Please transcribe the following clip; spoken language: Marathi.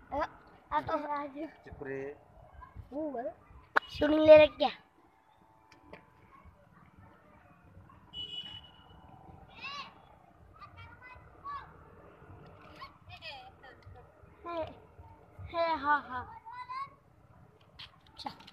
चुप रे. शूटिंग ले रख क्या है हाँ हाँ अच्छा